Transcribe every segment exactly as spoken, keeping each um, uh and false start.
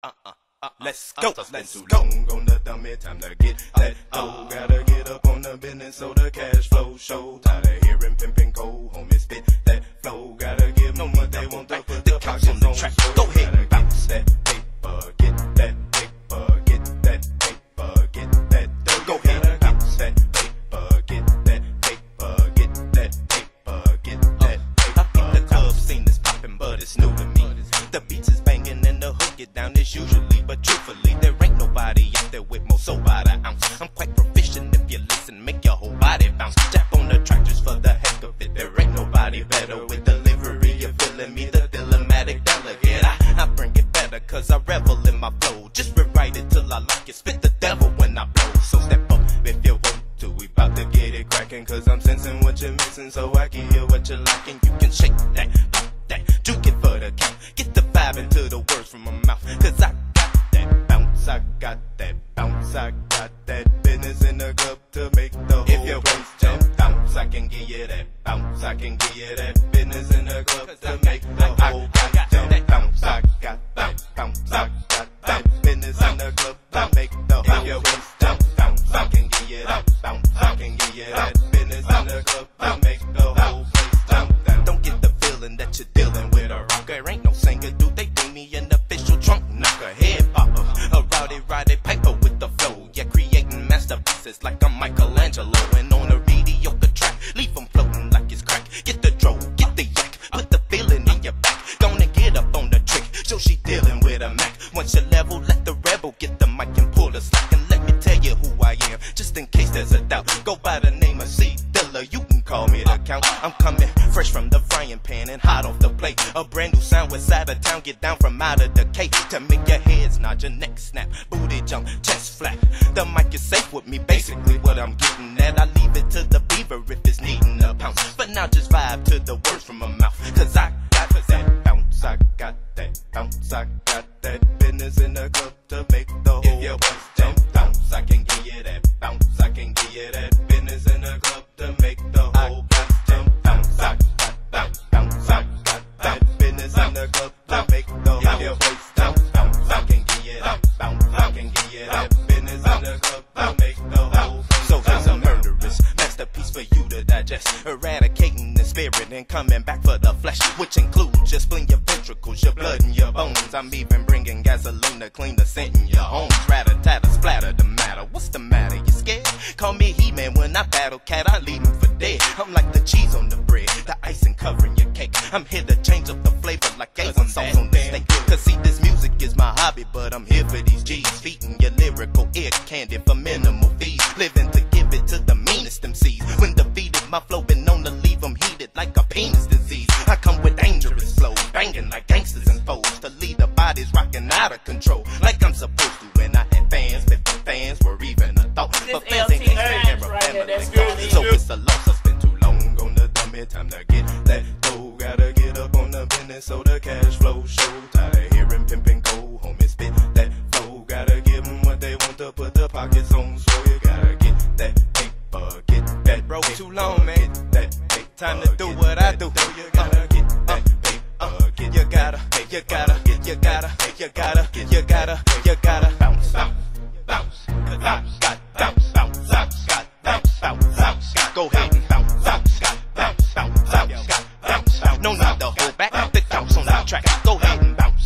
uh, uh, uh, let's go, Let's let's too go. long on the dumb, it's time to get that dough. Gotta get up on the business so the cash flow show. Tired of hearing pimpin' cold, homie, spit that flow. Gotta give them what they want to put the pockets on the track. Go ahead and bounce that paper, get that paper, get that paper, get that dough. Go ahead and bounce that paper, get that paper, get that paper, get that paper. I think the club scene is poppin', but it's new to me. The beats is banging and the hook get down as usually, but truthfully, there ain't nobody out there with more soul by the ounce. I'm quite proficient if you listen, make your whole body bounce. Jap on the track just for the heck of it. There ain't nobody better with delivery. You're feeling me, the diplomatic delegate. I, I bring it better cause I revel in my flow. Just rewrite it till I like it, spit the devil when I blow. So step up if you want to, we bout to get it crackin'. Cause I'm sensing what you're missing, so I can hear what you're lacking. You can shake that, pop that, juke it for the count. Get the vibe into the words from my mouth. Cause I got that bounce, I got that bounce, I got that business in the club to make the whole if your waist jump bounce, I can give you that bounce, I can give you that business in the club to make the whole waist jump bounce, I got that bounce, I got that business in the club to make the whole if your waist jump bounce, I can give you that bounce, I can give you that business in the club to make the whole waist jump down. Don't get the feeling that you're dealing with a rocker. Ain't no singer, do they bring me an official trunk knocker, head popper, a rowdy rowdy piper with the flow. Yeah, creating masterpieces like I'm Michelangelo. And on a mediocre track, leave them floating like it's crack. Get the dro, get the yak, put the feeling in your back. Gonna get up on the trick, so she dealing with a Mac. Once you level, let the rebel get the mic and pull the slack. And let me tell you who I am, just in case there's a doubt. Go by the name of C-Dilla, you can call me DaCount. I'm coming fresh from the frying pan and hot off the plate. A brand new sound with side of town, get down from out of the cake. To make your heads nod, your neck snap, booty jump, chest flap. The mic is safe with me, basically what I'm getting at. I leave it to the beaver if it's needing a pounce. But now just vibe to the words from my mouth. Cause I got that bounce, I got that bounce, I got that business in the club to make the whole if your waist jump bounce, I can give you that bounce, I can give you that business in the club to make the whole waist jump bounce, I got that bounce, I got that business in the club to make the whole your waist jump bounce, I can give you that bounce, I can give you that business in the club to make the whole. So here's a murderous masterpiece for you to digest, eradicating the spirit and coming back for the flesh, which includes your spleen, your ventricles, your blood and your bones. I'm even bringing gasoline to clean the scent in your homes. Rat-a-tat-a, splatter the matter. What's the matter? You scared? Call me He-Man when I battle cat. I leave him for dead. I'm like the cheese on the bread, the icing covering your cake. I'm here to change up the flavor like A one sauce on the steak. Cause see, this music is my hobby, but I'm here for these G's, feeding your lyrical ear candy for minimal fees. Living to give it to the meanest M Cs. When defeated, my flow been known to leave them heated like a penis disease. I come with dangerous flows, banging like gangsters and foes, to lead the bodies rocking out of control, like I'm supposed to. When I had fans, fifty fans were even a thought. But fans ain't camera right family. So it's a loss. I spent too long on the dummy, time to get that dough. Gotta get up on the business so the cash flow show. Tired of hearing pimpin' cold, homie, spit that flow. Gotta give them what they want to put the pockets on. So you gotta get that paper, get that Bro, paper, too long, man. get that paper, Time to do what I do. You gotta get that paper, Uh, get you gotta, you gotta, you gotta, you gotta, you gotta, you gotta bounce, bounce, bounce. Cause I got bounce, bounce, I got bounce, bounce, I got. go ahead and bounce, bounce, got bounce, bounce, I got bounce, bounce. no need to hold back. The count's on the track. Go ahead and bounce.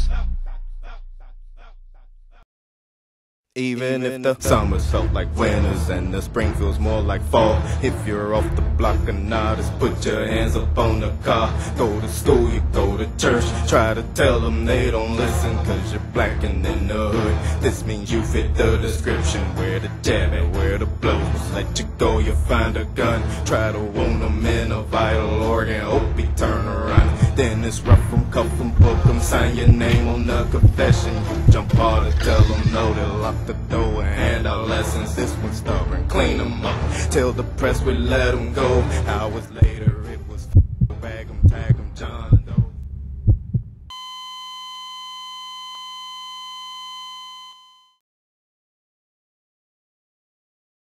Even if the summers felt like winters and the spring feels more like fall. If you're off the block or not, just put your hands up on the car. Go to school, you go to church. Try to tell them they don't listen cause you're black and in the hood. This means you fit the description. Where the jab and where the blows. Let you go, you find a gun. Try to wound them in a vital organ. Hope he turn around. Then it's rough them, cuff them, poke them. Sign your name on the confession. You jump hard to tell them no, they'll lock the door and hand out lessons. This one's stubborn, clean them up. Tell the press we let them go. Hours later it was bag them, tag them, John.